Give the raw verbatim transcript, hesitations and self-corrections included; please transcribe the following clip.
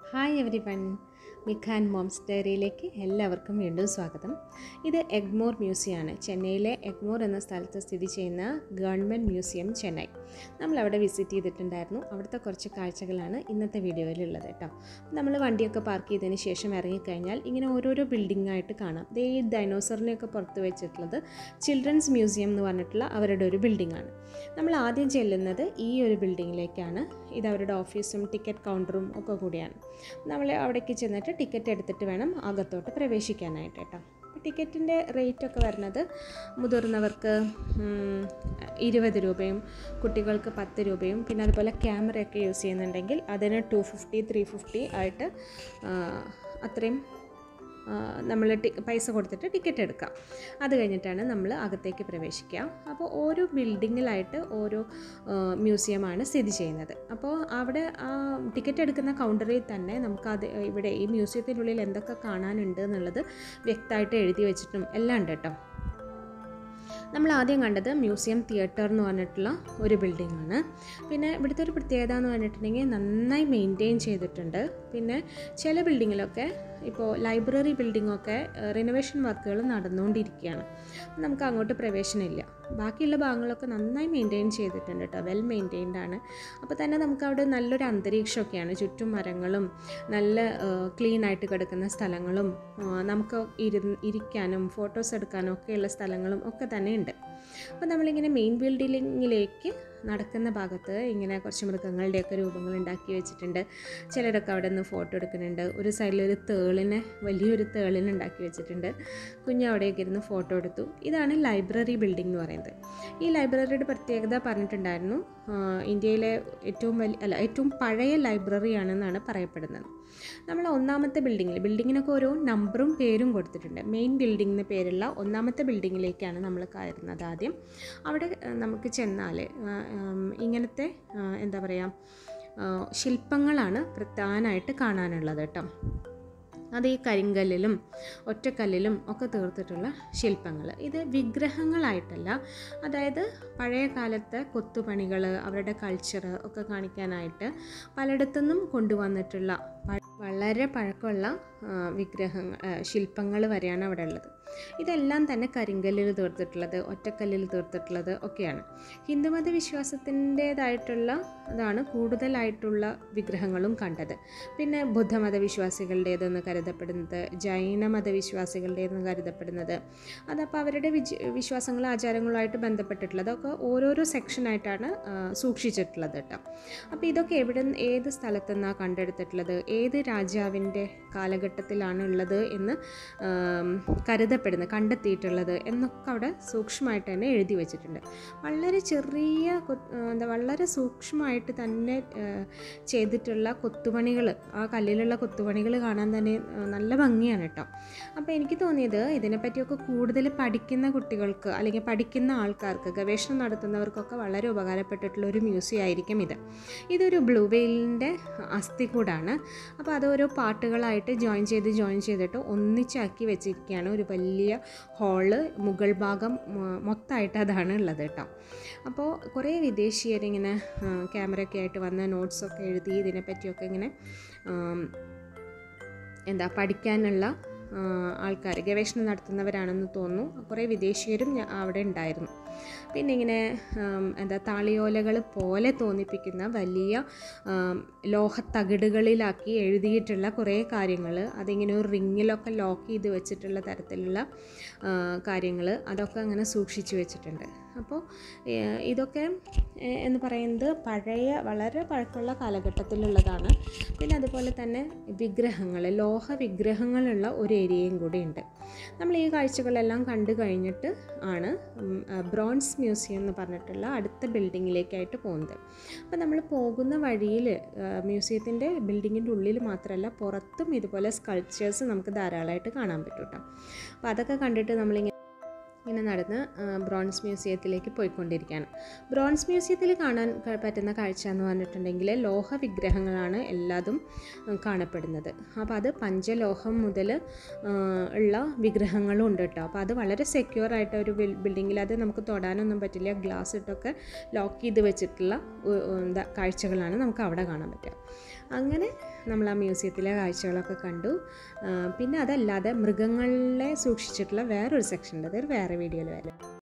Hi everyone, Mikha and moms ഡയറിയിലേക്ക് എല്ലാവർക്കും വീണ്ടും സ്വാഗതം. ഇത് എഗ്മോർ മ്യൂസിയമാണ്. ചെന്നൈയിലെ എഗ്മോർ എന്ന സ്ഥലത്ത് സ്ഥിതി ചെയ്യുന്ന ഗവൺമെൻറ് മ്യൂസിയം ചെന്നൈ. നമ്മളവിടെ വിസിറ്റ് ചെയ്തിട്ടുണ്ടായിരുന്നു. അവിടുത്തെ കുറച്ച് കാഴ്ചകളാണ് ഇന്നത്തെ വീഡിയോയിലുള്ളത് കേട്ടോ. നമ്മൾ വണ്ടിയൊക്കെ പാർക്ക് ചെയ്തതിന് ശേഷം ഇറങ്ങിക്കഴിഞ്ഞാൽ ഇങ്ങനെ ഓരോരോ ബിൽഡിംഗ് ആയിട്ട് കാണാം. ദേ ഈ ഡൈനോസറിനെയൊക്കെ പുറത്ത് വെച്ചിട്ടുള്ളത് ചിൽഡ്രൻസ് മ്യൂസിയം എന്ന് പറഞ്ഞിട്ടുള്ള അവരുടെ ഒരു ബിൽഡിംഗാണ്. നമ്മൾ ആദ്യം ചെല്ലുന്നത് ഈ ഒരു ബിൽഡിങ്ങിലേക്കാണ്. ഇത് അവരുടെ ഓഫീസും ടിക്കറ്റ് കൗണ്ടറും ഒക്കെ കൂടിയാണ്. നമ്മൾ അവിടേക്ക് ചെന്നിട്ട് ടിക്കറ്റ് എടുത്തിട്ട് വേണം അകത്തോട്ട് പ്രവേശിക്കാനായിട്ട് കേട്ടോ. ടിക്കറ്റിൻ്റെ റേറ്റൊക്കെ വരുന്നത് മുതിർന്നവർക്ക് ഇരുപത് രൂപയും കുട്ടികൾക്ക് പത്ത് രൂപയും പിന്നെ അതുപോലെ ക്യാമറയൊക്കെ യൂസ് ചെയ്യുന്നുണ്ടെങ്കിൽ അതിന് ടു ഫിഫ്റ്റി ത്രീ ഫിഫ്റ്റി ആയിട്ട് അത്രയും നമ്മൾ ടി പൈസ കൊടുത്തിട്ട് ടിക്കറ്റ് എടുക്കാം. അത് കഴിഞ്ഞിട്ടാണ് നമ്മൾ അകത്തേക്ക് പ്രവേശിക്കുക. അപ്പോൾ ഓരോ ബിൽഡിങ്ങിലായിട്ട് ഓരോ മ്യൂസിയമാണ് സ്ഥിതി ചെയ്യുന്നത്. അപ്പോൾ അവിടെ ആ ടിക്കറ്റ് എടുക്കുന്ന കൗണ്ടറിൽ തന്നെ നമുക്കത് ഇവിടെ ഈ മ്യൂസിയത്തിനുള്ളിൽ എന്തൊക്കെ കാണാനുണ്ട് എന്നുള്ളത് വ്യക്തമായിട്ട് എഴുതി വെച്ചിട്ടും എല്ലാം ഉണ്ട് കേട്ടോ. നമ്മൾ ആദ്യം കണ്ടത് മ്യൂസിയം തിയേറ്റർ എന്ന് പറഞ്ഞിട്ടുള്ള ഒരു ബിൽഡിങ്ങാണ്. പിന്നെ ഇവിടുത്തെ ഒരു പ്രത്യേകത എന്ന് പറഞ്ഞിട്ടുണ്ടെങ്കിൽ നന്നായി മെയിൻറ്റെയിൻ ചെയ്തിട്ടുണ്ട്. പിന്നെ ചില ബിൽഡിങ്ങിലൊക്കെ ഇപ്പോൾ ലൈബ്രറി ബിൽഡിങ്ങൊക്കെ റിനോവേഷൻ വർക്കുകൾ നടന്നുകൊണ്ടിരിക്കുകയാണ്. നമുക്ക് അങ്ങോട്ട് പ്രവേശനമില്ല. ബാക്കിയുള്ള ഭാഗങ്ങളൊക്കെ നന്നായി മെയിൻറ്റെയിൻ ചെയ്തിട്ടുണ്ട് കേട്ടോ, വെൽ മെയിൻറ്റെയിൻഡ് ആണ്. അപ്പോൾ തന്നെ നമുക്കവിടെ നല്ലൊരു അന്തരീക്ഷമൊക്കെയാണ്. ചുറ്റും മരങ്ങളും നല്ല ക്ലീൻ ആയിട്ട് കിടക്കുന്ന സ്ഥലങ്ങളും നമുക്ക് ഇരു ഇരിക്കാനും ഫോട്ടോസ് എടുക്കാനും ഒക്കെയുള്ള സ്ഥലങ്ങളും ഒക്കെ തന്നെ ഉണ്ട്. അപ്പോൾ നമ്മളിങ്ങനെ മെയിൻ ബിൽഡിങ്ങിലേക്ക് നടക്കുന്ന ഭാഗത്ത് ഇങ്ങനെ കുറച്ച് മൃഗങ്ങളുടെയൊക്കെ രൂപങ്ങൾ ഉണ്ടാക്കി വെച്ചിട്ടുണ്ട്. ചിലരൊക്കെ അവിടെ നിന്ന് ഫോട്ടോ എടുക്കുന്നുണ്ട്. ഒരു സൈഡിലൊരു തേളിനെ വലിയൊരു തേളിനെ ഉണ്ടാക്കി വെച്ചിട്ടുണ്ട്. കുഞ്ഞ് അവിടെയൊക്കെ ഇരുന്ന് ഫോട്ടോ എടുത്തു. ഇതാണ് ലൈബ്രറി ബിൽഡിംഗ് എന്ന് പറയുന്നത്. ഈ ലൈബ്രറിയുടെ പ്രത്യേകത പറഞ്ഞിട്ടുണ്ടായിരുന്നു, ഇന്ത്യയിലെ ഏറ്റവും വലിയ അല്ല ഏറ്റവും പഴയ ലൈബ്രറിയാണെന്നാണ് പറയപ്പെടുന്നത്. നമ്മൾ ഒന്നാമത്തെ ബിൽഡിങ്ങിൽ ബിൽഡിങ്ങിനൊക്കെ ഓരോ നമ്പറും പേരും കൊടുത്തിട്ടുണ്ട്. മെയിൻ ബിൽഡിങ്ങിന് പേരുള്ള ഒന്നാമത്തെ ബിൽഡിങ്ങിലേക്കാണ് നമ്മൾ കയറുന്നത്. ആദ്യം അവിടെ നമുക്ക് ചെന്നാൽ ഇങ്ങനത്തെ എന്താ പറയുക ശില്പങ്ങളാണ് പ്രധാനമായിട്ട് കാണാനുള്ളത് കേട്ടോ. അത് ഈ കരിങ്കല്ലിലും ഒറ്റക്കല്ലിലും ഒക്കെ തീർത്തിട്ടുള്ള ശില്പങ്ങൾ. ഇത് വിഗ്രഹങ്ങളായിട്ടല്ല, അതായത് പഴയ കാലത്തെ കൊത്തുപണികൾ അവരുടെ കൾച്ചർ ഒക്കെ കാണിക്കാനായിട്ട് പലയിടത്തുനിന്നും കൊണ്ടുവന്നിട്ടുള്ള വളരെ പഴക്കമുള്ള വിഗ്രഹങ്ങൾ ശില്പങ്ങൾ വരെയാണ് അവിടെ ഉള്ളത്. ഇതെല്ലാം തന്നെ കരിങ്കല്ലിൽ തീർത്തിട്ടുള്ളത് ഒറ്റക്കല്ലിൽ തീർത്തിട്ടുള്ളത് ഒക്കെയാണ്. ഹിന്ദുമത വിശ്വാസത്തിൻ്റേതായിട്ടുള്ള അതാണ് കൂടുതലായിട്ടുള്ള വിഗ്രഹങ്ങളും കണ്ടത്. പിന്നെ ബുദ്ധമത വിശ്വാസികളുടേതെന്ന് കരുതപ്പെടുന്നത്, ജൈനമത വിശ്വാസികളുടേതെന്ന് കരുതപ്പെടുന്നത്, അതപ്പോൾ അവരുടെ വിജ് വിശ്വാസങ്ങളും ആചാരങ്ങളുമായിട്ട് ബന്ധപ്പെട്ടിട്ടുള്ളത് ഒക്കെ ഓരോരോ സെക്ഷനായിട്ടാണ് സൂക്ഷിച്ചിട്ടുള്ളത് കേട്ടോ. അപ്പോൾ ഇതൊക്കെ എവിടെ ഏത് സ്ഥലത്തുനിന്നാണ് കണ്ടെടുത്തിട്ടുള്ളത്, ഏത് രാജാവിൻ്റെ കാലഘട്ടത്തിലാണ് ഉള്ളത് എന്ന് കരുതപ്പെടുന്നത് കണ്ടെത്തിയിട്ടുള്ളത് എന്നൊക്കെ അവിടെ സൂക്ഷ്മമായിട്ട് തന്നെ എഴുതി വെച്ചിട്ടുണ്ട്. വളരെ ചെറിയ എന്താ വളരെ സൂക്ഷ്മമായിട്ട് തന്നെ ചെയ്തിട്ടുള്ള കൊത്തുപണികൾ, ആ കല്ലിലുള്ള കൊത്തുപണികൾ കാണാൻ തന്നെ നല്ല ഭംഗിയാണ് കേട്ടോ. അപ്പോൾ എനിക്ക് തോന്നിയത് ഇതിനെപ്പറ്റിയൊക്കെ കൂടുതൽ പഠിക്കുന്ന കുട്ടികൾക്ക് അല്ലെങ്കിൽ പഠിക്കുന്ന ആൾക്കാർക്ക് ഗവേഷണം നടത്തുന്നവർക്കൊക്കെ വളരെ ഉപകാരപ്പെട്ടിട്ടുള്ള ഒരു മ്യൂസിയം ആയിരിക്കും ഇത്. ഇതൊരു ബ്ലൂ വെയിലിൻ്റെ അസ്ഥി കൂടാണ്. അപ്പോൾ അതോരോ പാട്ടുകളായിട്ട് ജോയിൻ ചെയ്ത് ജോയിൻ ചെയ്തിട്ട് ഒന്നിച്ചാക്കി വെച്ചിരിക്കുകയാണ്. ഒരു വലിയ ഹാള് മുകൾ ഭാഗം മൊത്തമായിട്ട് അതാണ് ഉള്ളത് കേട്ടോ. അപ്പോൾ കുറേ വിദേശീയരിങ്ങനെ ക്യാമറയൊക്കെ ആയിട്ട് വന്ന നോട്ട്സൊക്കെ എഴുതി ഇതിനെപ്പറ്റിയൊക്കെ ഇങ്ങനെ എന്താ പഠിക്കാനുള്ള ആൾക്കാർ ഗവേഷണം നടത്തുന്നവരാണെന്ന് തോന്നുന്നു. കുറേ വിദേശീയരും അവിടെ ഉണ്ടായിരുന്നു. പിന്നെ ഇങ്ങനെ എന്താ താളിയോലകൾ പോലെ തോന്നിപ്പിക്കുന്ന വലിയ ലോഹത്തകിടുകളിലാക്കി എഴുതിയിട്ടുള്ള കുറേ കാര്യങ്ങൾ, അതിങ്ങനെ ഒരു റിങ്ങിലൊക്കെ ലോക്ക് ചെയ്ത് വെച്ചിട്ടുള്ള തരത്തിലുള്ള കാര്യങ്ങൾ അതൊക്കെ അങ്ങനെ സൂക്ഷിച്ചു വെച്ചിട്ടുണ്ട്. അപ്പോൾ ഇതൊക്കെ എന്ന് പറയുന്നത് പഴയ വളരെ പഴക്കമുള്ള കാലഘട്ടത്തിലുള്ളതാണ്. പിന്നെ അതുപോലെ തന്നെ വിഗ്രഹങ്ങൾ, ലോഹ വിഗ്രഹങ്ങളുള്ള ഒരു ഏരിയയും കൂടി ഉണ്ട്. നമ്മൾ ഈ കാഴ്ചകളെല്ലാം കണ്ടു കഴിഞ്ഞിട്ട് ആണ് ബ്രോൺസ് മ്യൂസിയം എന്ന് പറഞ്ഞിട്ടുള്ള അടുത്ത ബിൽഡിങ്ങിലേക്കായിട്ട് പോകുന്നത്. അപ്പോൾ നമ്മൾ പോകുന്ന വഴിയിൽ മ്യൂസിയത്തിൻ്റെ ബിൽഡിങ്ങിൻ്റെ ഉള്ളിൽ മാത്രമല്ല പുറത്തും ഇതുപോലെ സ്കൾപ്ചേഴ്സ് നമുക്ക് ധാരാളമായിട്ട് കാണാൻ പറ്റും കേട്ടോ. അപ്പോൾ അതൊക്കെ കണ്ടിട്ട് നമ്മളിങ്ങനെ ഇങ്ങനെ നടന്ന് ബ്രോൺസ് മ്യൂസിയത്തിലേക്ക് പോയിക്കൊണ്ടിരിക്കുകയാണ്. ബ്രോൺസ് മ്യൂസിയത്തിൽ കാണാൻ പറ്റുന്ന കാഴ്ച എന്ന് പറഞ്ഞിട്ടുണ്ടെങ്കിൽ ലോഹ വിഗ്രഹങ്ങളാണ് എല്ലാതും കാണപ്പെടുന്നത്. അപ്പോൾ അത് പഞ്ചലോഹം മുതൽ ഉള്ള വിഗ്രഹങ്ങളും ഉണ്ട് കേട്ടോ. അപ്പോൾ അത് വളരെ സെക്യൂർ ആയിട്ട് ഒരു ബിൽഡിങ്ങിൽ അത് നമുക്ക് തൊടാനൊന്നും പറ്റില്ല. ഗ്ലാസ് ഇട്ടൊക്കെ ലോക്ക് ചെയ്ത് വെച്ചിട്ടുള്ള എന്താ കാഴ്ചകളാണ് നമുക്ക് അവിടെ കാണാൻ പറ്റുക. അങ്ങനെ നമ്മൾ ആ മ്യൂസിയത്തിലെ കാഴ്ചകളൊക്കെ കണ്ടു. പിന്നെ അതല്ലാതെ മൃഗങ്ങളെ സൂക്ഷിച്ചിട്ടുള്ള വേറൊരു സെക്ഷൻ ഉണ്ട്, അതൊരു വേറെ വീഡിയോയിൽ വരാം.